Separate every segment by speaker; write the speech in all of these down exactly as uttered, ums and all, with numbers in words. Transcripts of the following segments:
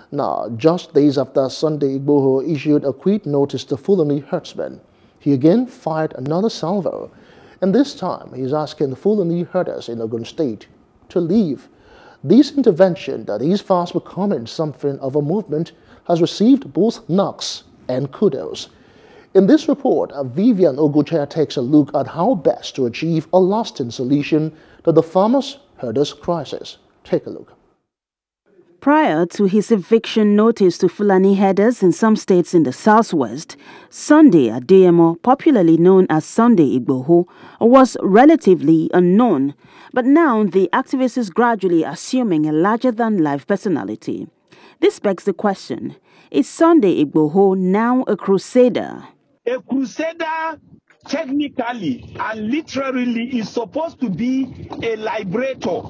Speaker 1: Now, just days after Sunday Igboho issued a quit notice to Fulani herdsmen, he again fired another salvo, and this time he is asking the Fulani herders in Ogun State to leave. This intervention that is fast becoming something of a movement has received both knocks and kudos. In this report, Vivian Oguchaya takes a look at how best to achieve a lasting solution to the farmers-herders crisis. Take a look.
Speaker 2: Prior to his eviction notice to Fulani herders in some states in the southwest, Sunday Adeyemo, popularly known as Sunday Igboho, was relatively unknown, but now the activist is gradually assuming a larger-than-life personality. This begs the question, is Sunday Igboho now a crusader?
Speaker 3: A crusader, technically and literally, is supposed to be a liberator.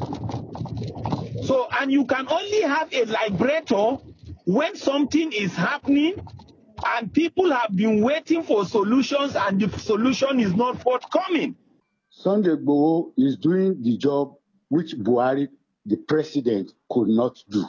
Speaker 3: So, and you can only have a liberator when something is happening and people have been waiting for solutions and the solution is not forthcoming.
Speaker 4: Sunday Igboho is doing the job which Buhari, the president, could not do.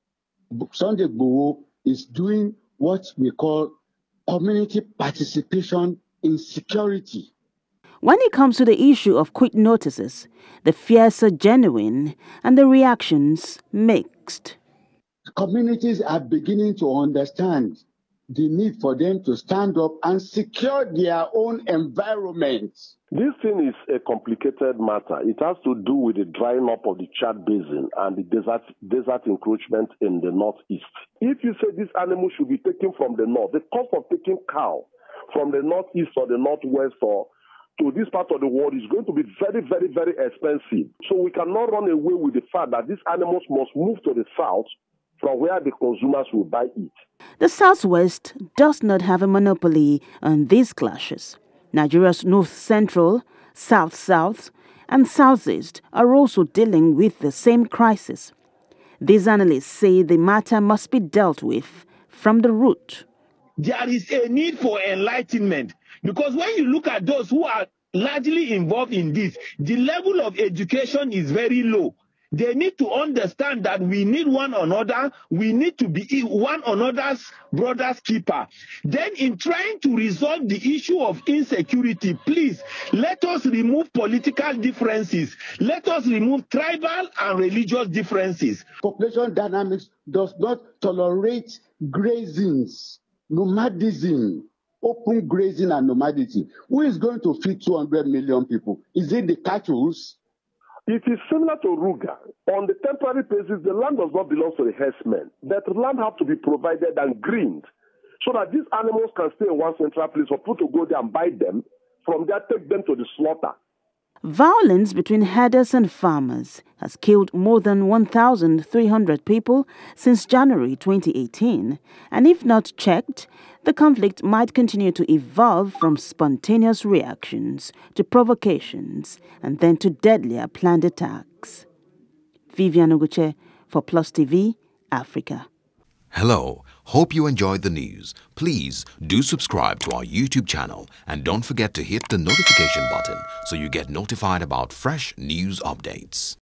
Speaker 4: Sunday Igboho is doing what we call community participation in security.
Speaker 2: When it comes to the issue of quit notices, the fears are genuine and the reactions mixed.
Speaker 4: Communities are beginning to understand the need for them to stand up and secure their own environment.
Speaker 5: This thing is a complicated matter. It has to do with the drying up of the Chad Basin and the desert, desert encroachment in the northeast. If you say this animal should be taken from the north, the cost of taking cow from the northeast or the northwest or to this part of the world is going to be very, very, very expensive. So we cannot run away with the fact that these animals must move to the south from where the consumers will buy it.
Speaker 2: The Southwest does not have a monopoly on these clashes. Nigeria's North Central, South South, and Southeast are also dealing with the same crisis. These analysts say the matter must be dealt with from the root.
Speaker 3: There is a need for enlightenment because when you look at those who are largely involved in this, the level of education is very low. They need to understand that we need one another. We need to be one another's brother's keeper. Then in trying to resolve the issue of insecurity, please, let us remove political differences. Let us remove tribal and religious differences.
Speaker 4: Population dynamics does not tolerate grazings, nomadism, open grazing and nomadity. Who is going to feed two hundred million people? Is it the cattle?
Speaker 5: It is similar to Ruga. On the temporary basis, the land does not belong to the herdsmen. That land has to be provided and greened so that these animals can stay in one central place for people to go there and buy them. From there, take them to the slaughter.
Speaker 2: Violence between herders and farmers has killed more than one thousand three hundred people since January twenty eighteen, and if not checked, the conflict might continue to evolve from spontaneous reactions to provocations and then to deadlier planned attacks. Vivian Oguche for Plus T V, Africa.
Speaker 6: Hello, hope you enjoyed the news. Please do subscribe to our YouTube channel and don't forget to hit the notification button so you get notified about fresh news updates.